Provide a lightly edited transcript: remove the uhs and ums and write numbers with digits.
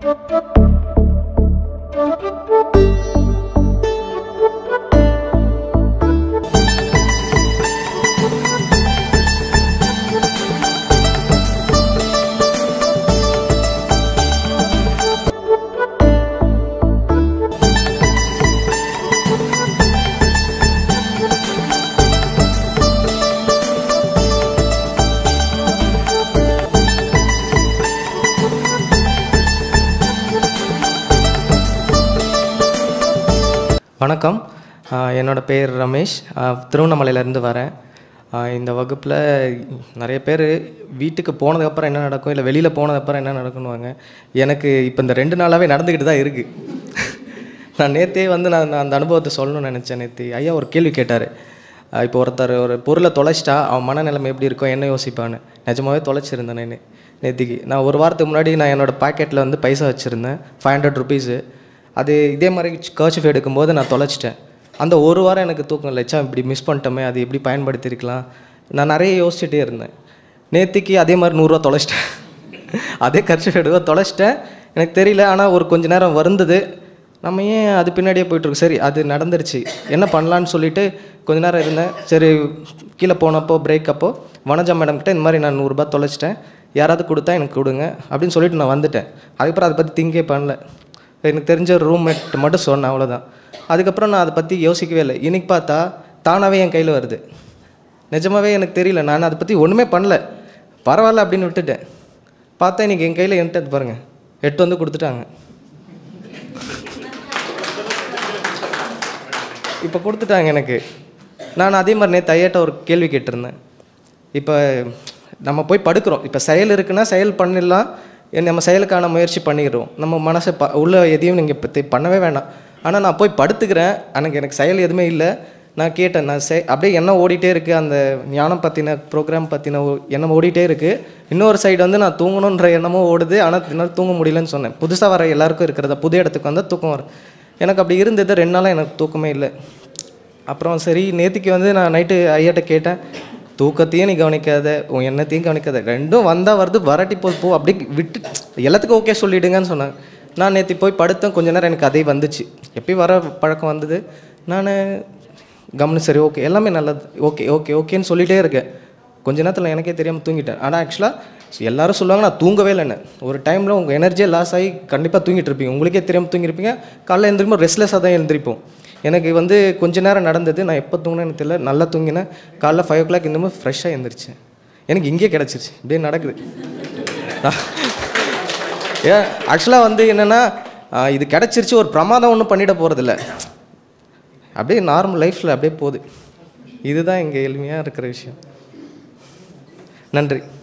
வணக்கம், என்னோட பேர் ரமேஷ். திருவண்ணாமலையிலேருந்து வரேன். இந்த வகுப்பில் நிறைய பேர் வீட்டுக்கு போனதுக்கப்புறம் என்ன நடக்கும், இல்லை வெளியில் போனதுக்கப்புறம் என்ன நடக்குன்னுவாங்க. எனக்கு இப்போ இந்த 2 நாளாகவே நடந்துக்கிட்டு தான் இருக்குது. நான் நேற்றே வந்து நான் அந்த அனுபவத்தை சொல்லணும்னு நினச்சேன். நேற்று ஐயா ஒரு கேள்வி கேட்டார். இப்போ ஒருத்தர் ஒரு பொருளை தொலைச்சிட்டா அவன் மனநிலைமை எப்படி இருக்கும், என்ன யோசிப்பான்னு. நிஜமாகவே தொலைச்சிருந்தேன் நான் நேற்றுக்கு. நான் ஒரு வாரத்துக்கு முன்னாடி நான் என்னோடய பாக்கெட்டில் வந்து பைசா வச்சுருந்தேன், 500 ருபீஸு. அது இதே மாதிரி கர்ச்சிஃப் எடுக்கும்போது நான் தொலைச்சிட்டேன். அந்த ஒரு வாரம் எனக்கு தூக்கம் இல்லைச்சா, இப்படி மிஸ் பண்ணிட்டோமே, அது எப்படி பயன்படுத்தியிருக்கலாம். நான் நிறைய யோசிச்சுட்டே இருந்தேன். நேற்றுக்கு அதே மாதிரி 100 ரூபா தொலைச்சிட்டேன். அதே கர்ச்சிஃப் எடுக்க தொலைச்சிட்டேன். எனக்கு தெரியல, ஆனால் ஒரு கொஞ்ச நேரம் வருந்தது. நம்ம ஏன் அது பின்னாடியே போய்ட்டுருக்கு. சரி, அது நடந்துருச்சு, என்ன பண்ணலான்னு சொல்லிவிட்டு கொஞ்ச நேரம் இருந்தேன். சரி, கீழே போனப்போ பிரேக் அப்போ வனஜா மேடம் கிட்டே இந்த மாதிரி நான் 100 ரூபா தொலைச்சிட்டேன், யாராவது கொடுத்தா எனக்கு கொடுங்க அப்படின்னு சொல்லிட்டு நான் வந்துட்டேன். அதுக்கப்புறம் அதை பற்றி திங்கே பண்ணல. எனக்கு தெரிஞ்ச ரூம்மேட் மட்டும் சொன்னேன், அவ்வளோதான். அதுக்கப்புறம் நான் அதை பற்றி யோசிக்கவே இல்லை. இன்றைக்கி பார்த்தா தானாகவே என் கையில் வருது. நிஜமாகவே எனக்கு தெரியல, நான் அதை பற்றி ஒன்றுமே பண்ணல, பரவாயில்ல அப்படின்னு விட்டுட்டேன். பார்த்தா இன்றைக்கி என் கையில் என்கிட்ட பாருங்கள் 8 வந்து கொடுத்துட்டாங்க. இப்போ கொடுத்துட்டாங்க எனக்கு. நான் அதே மாதிரி நேற்று ஐயாட்ட ஒரு கேள்வி கேட்டிருந்தேன். இப்போ நம்ம போய் படுக்கிறோம், இப்போ செயல் இருக்குன்னா செயல் பண்ணிடலாம், நம்ம செயலுக்கான முயற்சி பண்ணிடுறோம். நம்ம மனசை உள்ள எதையும் நீங்கள் பற்றி பண்ணவே வேண்டாம். ஆனால் நான் போய் படுத்துக்கிறேன், எனக்கு செயல் எதுவுமே இல்லை. நான் கேட்டேன், நான் அப்படியே எண்ணம் ஓடிட்டே இருக்குது, அந்த ஞானம் பற்றின ப்ரோக்ராம் பற்றின எண்ணம் ஓடிட்டே இருக்குது. இன்னொரு சைடு வந்து நான் தூங்கணுன்ற எண்ணமும் ஓடுது, ஆனால் என்னால் தூங்க முடியலன்னு சொன்னேன். புதுசாக வர எல்லாருக்கும் இருக்கிறத, புது இடத்துக்கு வந்தால் தூக்கம் வரும். எனக்கு அப்படி இருந்தது. 2 நாளாக எனக்கு தூக்கமே இல்லை. அப்புறம் சரி, நேற்றுக்கு வந்து நான் நைட்டு ஐயாட்ட கேட்டேன், தூக்கத்தையும் நீ கவனிக்காத, உன் எண்ணத்தையும் கவனிக்காத, 2ம் வந்தால் வருது, வரட்டி போ அப்படி விட்டு எல்லாத்துக்கும் ஓகே சொல்லிவிடுங்கன்னு சொன்னாங்க. நான் நேற்று போய் படுத்தேன். கொஞ்ச நேரம் எனக்கு அதே வந்துச்சு, எப்பயும் வர பழக்கம் வந்தது. நான் கவனிச்சு சரி ஓகே எல்லாமே நல்லது, ஓகே ஓகே ஓகேன்னு சொல்லிகிட்டே இருக்கேன். கொஞ்ச நேரத்தில் எனக்கே தெரியாமல் தூங்கிட்டேன். ஆனால் ஆக்சுவலாக எல்லோரும் சொல்லுவாங்க நான் தூங்கவே இல்லைன்னு. ஒரு டைமில் உங்கள் எனர்ஜியே லாஸ் ஆகி கண்டிப்பாக தூங்கிட்டு இருப்பீங்க, உங்களுக்கே தெரியாமல் தூங்கியிருப்பீங்க. காலையில் எழுந்திரிப்போம் ரெஸ்ட்லெஸ்ஸாக தான் எழுந்திரிப்போம். எனக்கு வந்து கொஞ்ச நேரம் நடந்தது. நான் எப்போ தூங்கினேன்னு எனக்கு தெரியல, நல்லா தூங்கினேன். காலைல 5 o'clock இன்னமும் ஃப்ரெஷ்ஷாக எழுந்திரிச்சேன். எனக்கு இங்கே கிடச்சிருச்சு, இப்படியே நடக்குது. ஆக்சுவலாக வந்து என்னென்னா, இது கிடச்சிருச்சு, ஒரு பிரமாதம் ஒன்றும் பண்ணிட போகிறதில்ல, அப்படியே நார்மல் லைஃப்பில் அப்படியே போகுது. இதுதான் இங்கே எளிமையாக இருக்கிற விஷயம். நன்றி.